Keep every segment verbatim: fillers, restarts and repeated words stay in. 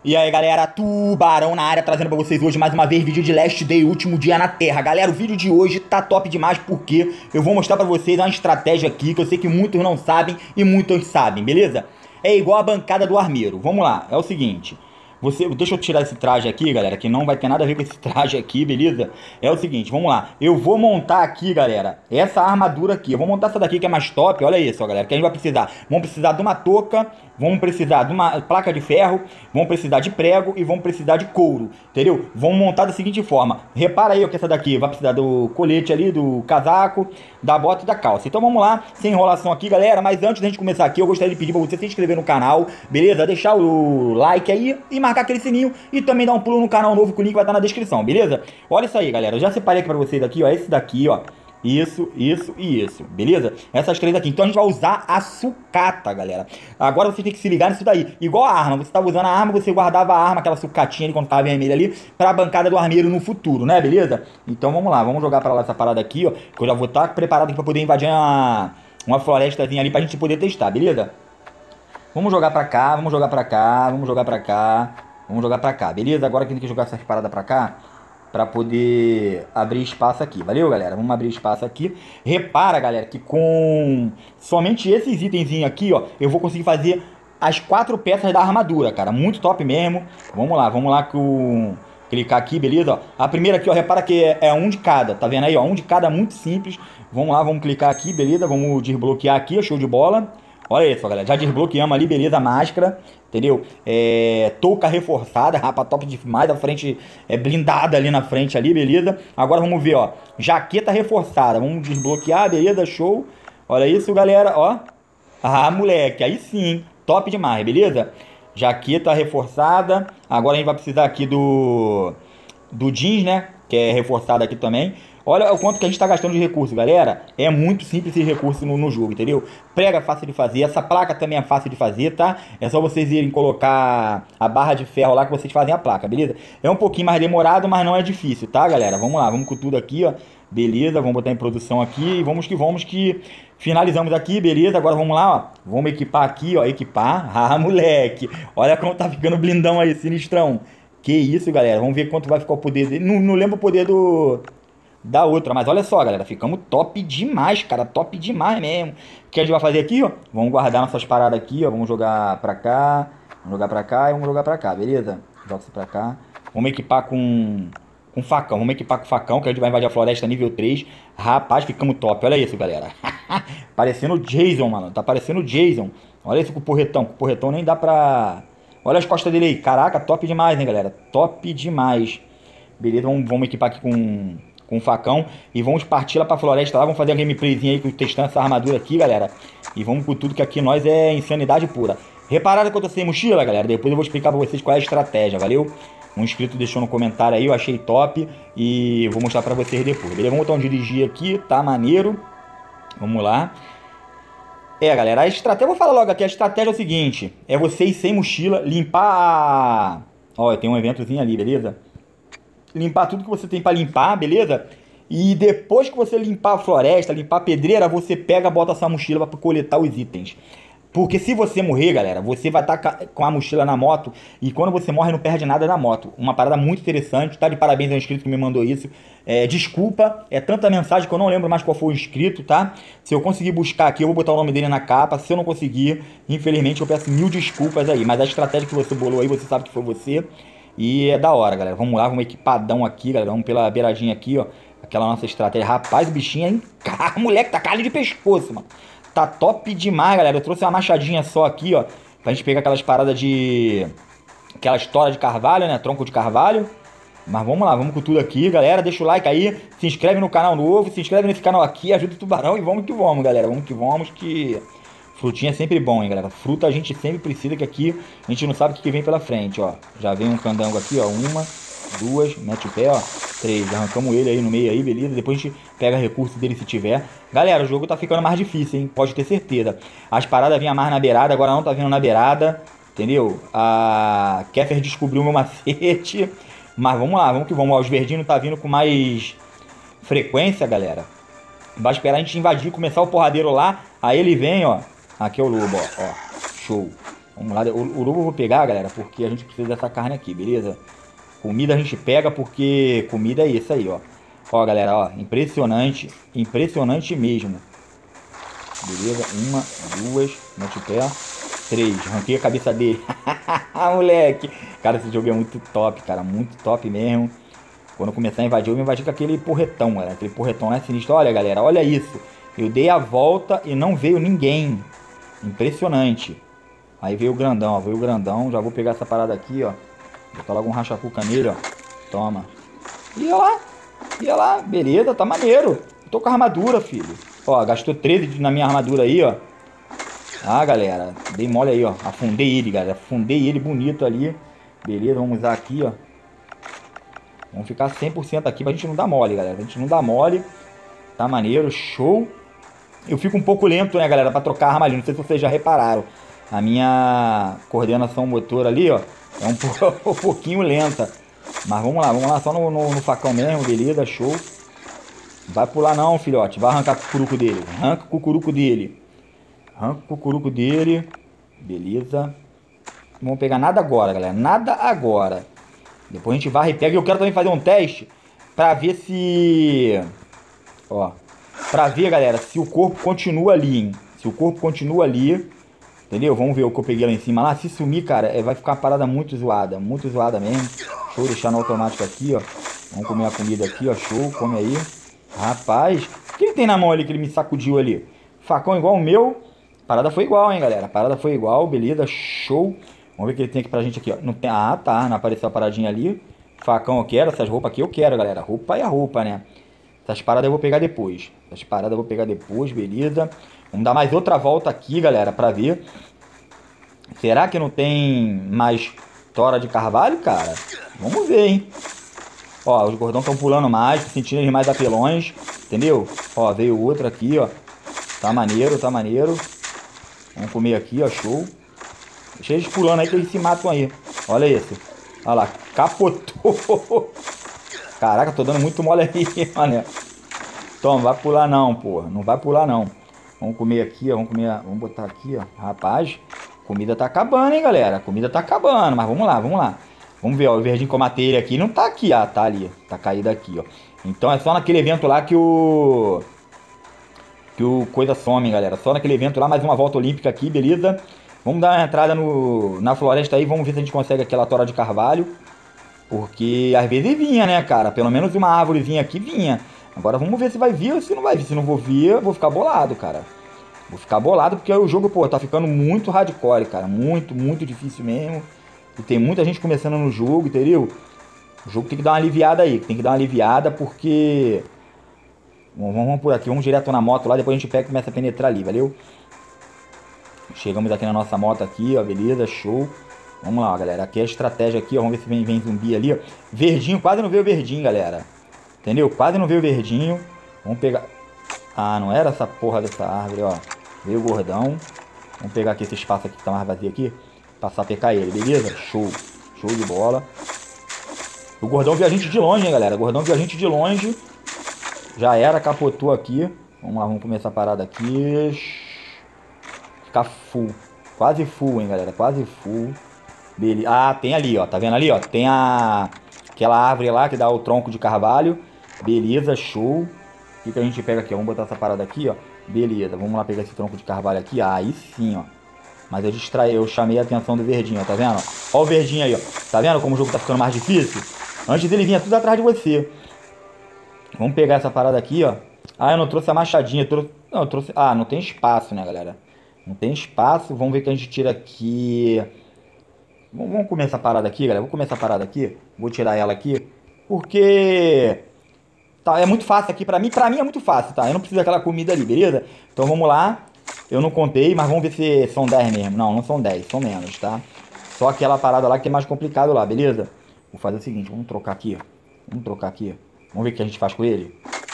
E aí galera, Tubarão na área, trazendo pra vocês hoje mais uma vez vídeo de Last Day, último dia na Terra. Galera, o vídeo de hoje tá top demais porque eu vou mostrar pra vocês uma estratégia aqui que eu sei que muitos não sabem e muitos sabem, beleza? É igual a bancada do armeiro. Vamos lá, é o seguinte... Você, deixa eu tirar esse traje aqui, galera, que não vai ter nada a ver com esse traje aqui, beleza? É o seguinte, vamos lá. Eu vou montar aqui, galera, essa armadura aqui. Eu vou montar essa daqui que é mais top, olha isso, ó, galera, que a gente vai precisar. Vamos precisar de uma touca, vamos precisar de uma placa de ferro, vamos precisar de prego e vamos precisar de couro, entendeu? Vamos montar da seguinte forma. Repara aí, ó, que essa daqui vai precisar do colete ali, do casaco, da bota e da calça. Então vamos lá, sem enrolação aqui, galera. Mas antes da gente começar aqui, eu gostaria de pedir pra você se inscrever no canal, beleza? Deixar o like aí e marcar aquele sininho e também dar um pulo no canal novo que o link vai estar na descrição, beleza? Olha isso aí, galera. Eu já separei aqui pra vocês aqui, ó. Esse daqui, ó. Isso, isso e isso, beleza? Essas três aqui. Então a gente vai usar a sucata, galera. Agora você tem que se ligar nisso daí. Igual a arma. Você tava usando a arma, você guardava a arma, aquela sucatinha ali quando tava vermelha ali, pra bancada do armeiro no futuro, né? Beleza? Então vamos lá. Vamos jogar pra lá essa parada aqui, ó. Que eu já vou estar preparado aqui pra poder invadir uma, uma florestazinha ali pra gente poder testar, beleza? Vamos jogar pra cá, vamos jogar pra cá, vamos jogar pra cá. Vamos jogar pra cá, beleza? Agora que tem que jogar essas paradas pra cá pra poder abrir espaço aqui, valeu, galera? Vamos abrir espaço aqui. Repara, galera, que com somente esses itenzinhos aqui, ó, eu vou conseguir fazer as quatro peças da armadura, cara. Muito top mesmo. Vamos lá, vamos lá com... clicar aqui, beleza? Ó, a primeira aqui, ó, repara que é, é um de cada, tá vendo aí, ó? Um de cada, muito simples. Vamos lá, vamos clicar aqui, beleza? Vamos desbloquear aqui, ó, show de bola. Olha isso, galera, já desbloqueamos ali, beleza, a máscara, entendeu? É, touca reforçada, rapa top demais, a frente é blindada ali na frente ali, beleza? Agora vamos ver, ó, jaqueta reforçada, vamos desbloquear, beleza, show. Olha isso, galera, ó. Ah, moleque, aí sim, top demais, beleza? Jaqueta reforçada, agora a gente vai precisar aqui do, do jeans, né, que é reforçado aqui também. Olha o quanto que a gente está gastando de recursos, galera. É muito simples esse recurso no, no jogo, entendeu? Prega é fácil de fazer. Essa placa também é fácil de fazer, tá? É só vocês irem colocar a barra de ferro lá que vocês fazem a placa, beleza? É um pouquinho mais demorado, mas não é difícil, tá, galera? Vamos lá, vamos com tudo aqui, ó. Beleza, vamos botar em produção aqui. E vamos que vamos que finalizamos aqui, beleza? Agora vamos lá, ó. Vamos equipar aqui, ó. Equipar. Ah, moleque. Olha como tá ficando blindão aí, sinistrão. Que isso, galera. Vamos ver quanto vai ficar o poder dele. Não, não lembro o poder do... da outra, mas olha só, galera, ficamos top demais, cara, top demais mesmo. O que a gente vai fazer aqui, ó? Vamos guardar nossas paradas aqui, ó, vamos jogar pra cá, vamos jogar pra cá e vamos jogar pra cá, beleza? Joga isso pra cá. Vamos equipar com, com facão, vamos equipar com facão, que a gente vai invadir a floresta nível três. Rapaz, ficamos top, olha isso, galera. Parecendo o Jason, mano, tá parecendo o Jason. Olha isso com o porretão, com o porretão nem dá pra... Olha as costas dele aí, caraca, top demais, hein, galera, top demais. Beleza, vamos, vamos equipar aqui com... com um facão e vamos partir lá pra floresta lá, vamos fazer uma gameplayzinha aí testando essa armadura aqui, galera. E vamos com tudo que aqui nós é insanidade pura. Repararam que eu tô sem mochila, galera? Depois eu vou explicar pra vocês qual é a estratégia, valeu? Um inscrito deixou no comentário aí, eu achei top e vou mostrar pra vocês depois, beleza? Vamos botar um dirigir aqui, tá maneiro. Vamos lá. É, galera, a estratégia, eu vou falar logo aqui, a estratégia é o seguinte, é vocês sem mochila, limpar a... Ó, tem um eventozinho ali, beleza? Limpar tudo que você tem para limpar, beleza? E depois que você limpar a floresta, limpar a pedreira, você pega, bota essa mochila para coletar os itens. Porque se você morrer, galera, você vai estar com a mochila na moto e quando você morre não perde nada na moto. Uma parada muito interessante, tá de parabéns ao inscrito que me mandou isso. É, desculpa, é tanta mensagem que eu não lembro mais qual foi o inscrito, tá? Se eu conseguir buscar aqui, eu vou botar o nome dele na capa. Se eu não conseguir, infelizmente eu peço mil desculpas aí. Mas a estratégia que você bolou aí, você sabe que foi você. E é da hora, galera. Vamos lá, vamos equipadão aqui, galera. Vamos pela beiradinha aqui, ó. Aquela nossa estratégia. Rapaz, o bichinho é encar... moleque, tá carne de pescoço, mano. Tá top demais, galera. Eu trouxe uma machadinha só aqui, ó. Pra gente pegar aquelas paradas de... aquelas toras de carvalho, né? Tronco de carvalho. Mas vamos lá, vamos com tudo aqui, galera. Deixa o like aí. Se inscreve no canal novo. Se inscreve nesse canal aqui. Ajuda o Tubarão. E vamos que vamos, galera. Vamos que vamos que... frutinha é sempre bom, hein, galera. Fruta a gente sempre precisa, que aqui a gente não sabe o que vem pela frente, ó. Já vem um candango aqui, ó. Uma, duas, mete o pé, ó. Três. Arrancamos ele aí no meio aí, beleza. Depois a gente pega recurso dele se tiver. Galera, o jogo tá ficando mais difícil, hein. Pode ter certeza. As paradas vinham mais na beirada, agora não tá vindo na beirada. Entendeu? A Kéfer descobriu o meu macete. Mas vamos lá, vamos que vamos. Ó, os verdinhos tá vindo com mais frequência, galera. Vai esperar a gente invadir, começar o porradeiro lá. Aí ele vem, ó. Aqui é o lobo, ó. Ó. Show. Vamos lá, o urubu eu vou pegar, galera, porque a gente precisa dessa carne aqui, beleza? Comida a gente pega porque comida é isso aí, ó. Ó, galera, ó, impressionante, impressionante mesmo. Beleza, uma, duas, mete o pé, três, arranquei a cabeça dele. Moleque, cara, esse jogo é muito top, cara, muito top mesmo. Quando eu começar a invadir, eu vou invadir com aquele porretão, galera, aquele porretão lá sinistro. Olha, galera, olha isso. Eu dei a volta e não veio ninguém. Impressionante. Aí veio o grandão, ó. Veio o grandão. Já vou pegar essa parada aqui, ó. Botar logo um racha-cuca nele, ó. Toma. Ia lá. Ia lá. Beleza, tá maneiro. Eu tô com a armadura, filho. Ó, gastou treze na minha armadura aí, ó. Ah, galera. Dei mole aí, ó. Afundei ele, galera. Afundei ele bonito ali. Beleza, vamos usar aqui, ó. Vamos ficar cem por cento aqui pra gente não dar mole, galera. Pra gente não dar mole. Tá maneiro, show. Eu fico um pouco lento, né, galera, pra trocar a arma ali. Não sei se vocês já repararam. A minha coordenação motora ali, ó, é um, um pouquinho lenta. Mas vamos lá, vamos lá, só no, no, no facão mesmo, beleza, show. Vai pular não, filhote. Vai arrancar o cucuruco dele. Arranca o cucuruco dele. Arranca o cucuruco dele. Beleza. Não vamos pegar nada agora, galera. Nada agora. Depois a gente vai e pega. E eu quero também fazer um teste pra ver se... Ó. Pra ver, galera, se o corpo continua ali, hein? Se o corpo continua ali, entendeu? Vamos ver o que eu peguei lá em cima lá. Se sumir, cara, é, vai ficar uma parada muito zoada. Muito zoada mesmo. Deixa eu deixar no automático aqui, ó. Vamos comer a comida aqui, ó. Show, come aí. Rapaz, o que ele tem na mão ali que ele me sacudiu ali? Facão igual o meu. A parada foi igual, hein, galera. A parada foi igual, beleza, show. Vamos ver o que ele tem aqui pra gente aqui, ó. Não tem... Ah, tá, não apareceu a paradinha ali. Facão eu quero, essas roupas aqui eu quero, galera. Roupa é a roupa, né? Essas paradas eu vou pegar depois. Essas paradas eu vou pegar depois, beleza. Vamos dar mais outra volta aqui, galera, pra ver. Será que não tem mais tora de carvalho, cara? Vamos ver, hein. Ó, os gordão estão pulando mais, sentindo eles mais apelões, entendeu? Ó, veio outro aqui, ó. Tá maneiro, tá maneiro. Vamos comer aqui, ó, show. Deixa eles pulando aí que eles se matam aí. Olha esse. Olha lá, capotou. Caraca, tô dando muito mole aí, olha. Toma, vai pular não, porra. Não vai pular não. Vamos comer aqui, ó. Vamos comer. Vamos botar aqui, ó. Rapaz, comida tá acabando, hein, galera. Comida tá acabando. Mas vamos lá, vamos lá. Vamos ver, ó. O verdinho que eu matei ele aqui não tá aqui, ah, tá ali. Tá caído aqui, ó. Então é só naquele evento lá que o... Que o coisa some, galera. Só naquele evento lá, mais uma volta olímpica aqui, beleza? Vamos dar uma entrada no... na floresta aí. Vamos ver se a gente consegue aquela tora de carvalho. Porque às vezes vinha, né, cara? Pelo menos uma árvorezinha aqui vinha. Agora vamos ver se vai vir ou se não vai vir. Se não vou vir, eu vou ficar bolado, cara. Vou ficar bolado porque o jogo, pô, tá ficando muito hardcore, cara. Muito, muito difícil mesmo. E tem muita gente começando no jogo, entendeu? O jogo tem que dar uma aliviada aí. Tem que dar uma aliviada porque... Bom, vamos por aqui. Vamos direto na moto lá. Depois a gente pega e começa a penetrar ali, valeu? Chegamos aqui na nossa moto aqui, ó. Beleza, show. Vamos lá, galera. Aqui é a estratégia aqui, ó. Vamos ver se vem, vem zumbi ali, ó. Verdinho, quase não veio verdinho, galera. Entendeu? Quase não veio verdinho. Vamos pegar... Ah, não era essa porra dessa árvore, ó. Veio o gordão. Vamos pegar aqui esse espaço aqui que tá mais vazio aqui. Passar a pecar ele, beleza? Show. Show de bola. O gordão viu a gente de longe, hein, galera. O gordão viu a gente de longe. Já era, capotou aqui. Vamos lá, vamos começar a parada aqui. Ficar full. Quase full, hein, galera. Quase full. Beleza. Ah, tem ali, ó. Tá vendo ali, ó? Tem a... aquela árvore lá que dá o tronco de carvalho. Beleza, show. O que, que a gente pega aqui? Vamos botar essa parada aqui, ó. Beleza, vamos lá pegar esse tronco de carvalho aqui. Ah, aí sim, ó. Mas eu distraí, eu chamei a atenção do verdinho, ó. Tá vendo? Ó o verdinho aí, ó. Tá vendo como o jogo tá ficando mais difícil? Antes dele vinha tudo atrás de você. Vamos pegar essa parada aqui, ó. Ah, eu não trouxe a machadinha. Eu trouxe... Não, eu trouxe... Ah, não tem espaço, né, galera? Não tem espaço. Vamos ver o que a gente tira aqui. Vamos comer essa parada aqui, galera. Vou comer essa parada aqui. Vou tirar ela aqui. Porque... Tá, é muito fácil aqui. Pra mim, pra mim é muito fácil, tá? Eu não preciso daquela comida ali, beleza? Então vamos lá. Eu não contei, mas vamos ver se são dez mesmo. Não, não são dez. São menos, tá? Só aquela parada lá que é mais complicado lá, beleza? Vou fazer o seguinte. Vamos trocar aqui, ó. Vamos trocar aqui, ó. Vamos ver o que a gente faz com ele.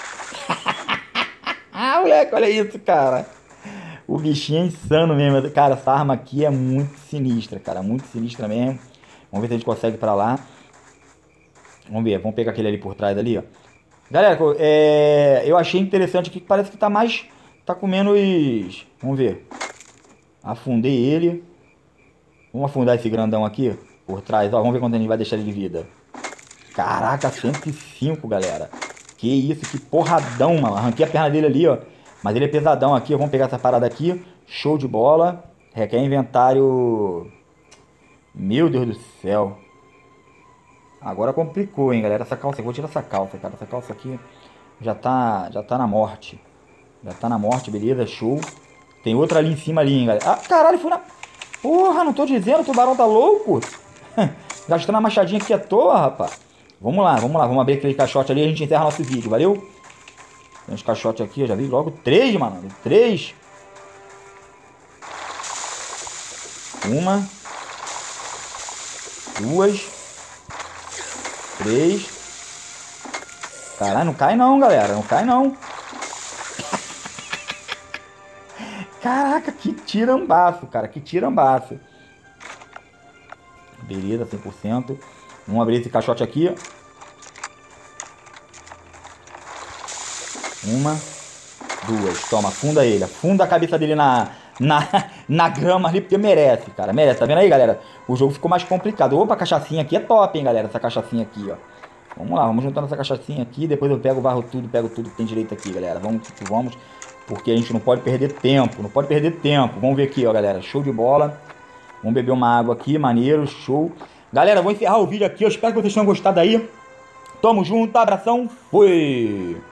Ah, moleque, olha isso, cara. O bichinho é insano mesmo. Cara, essa arma aqui é muito sinistra, cara. Muito sinistra mesmo. Vamos ver se a gente consegue ir pra lá. Vamos ver. Vamos pegar aquele ali por trás ali, ó. Galera, é... eu achei interessante aqui que parece que tá mais... Tá com menos... Vamos ver. Afundei ele. Vamos afundar esse grandão aqui por trás. Ó, vamos ver quanto a gente vai deixar ele de vida. Caraca, cento e cinco, galera. Que isso, que porradão, mano. Arranquei a perna dele ali, ó. Mas ele é pesadão aqui. Vamos pegar essa parada aqui. Show de bola. Requer inventário. Meu Deus do céu. Agora complicou, hein, galera. Essa calça, eu vou tirar essa calça, cara. Essa calça aqui já tá, já tá na morte. Já tá na morte, beleza, show. Tem outra ali em cima ali, hein, galera. Ah, caralho, foi na... Porra, não tô dizendo, o tubarão tá louco. Gastando a machadinha aqui à toa, rapaz. Vamos lá, vamos lá, vamos abrir aquele caixote ali e a gente encerra nosso vídeo, valeu? Tem uns caixotes aqui, eu já vi logo três, mano. Três. Uma. Duas. Três. Caralho, não cai não, galera. Não cai não. Caraca, que tirambaço, cara. Que tirambaço. Beleza, cem por cento. Vamos abrir esse caixote aqui. Uma. Duas. Toma, afunda ele. Afunda a cabeça dele na, na, na grama ali, porque merece, cara. Merece. Tá vendo aí, galera? O jogo ficou mais complicado. Opa, a cachaçinha aqui é top, hein, galera. Essa cachaçinha aqui, ó. Vamos lá, vamos juntando essa cachaçinha aqui. Depois eu pego, barro tudo, pego tudo que tem direito aqui, galera. Vamos, vamos. Porque a gente não pode perder tempo. Não pode perder tempo. Vamos ver aqui, ó, galera. Show de bola. Vamos beber uma água aqui. Maneiro, show. Galera, vou encerrar o vídeo aqui. Eu espero que vocês tenham gostado aí. Tamo junto, abração. Fui!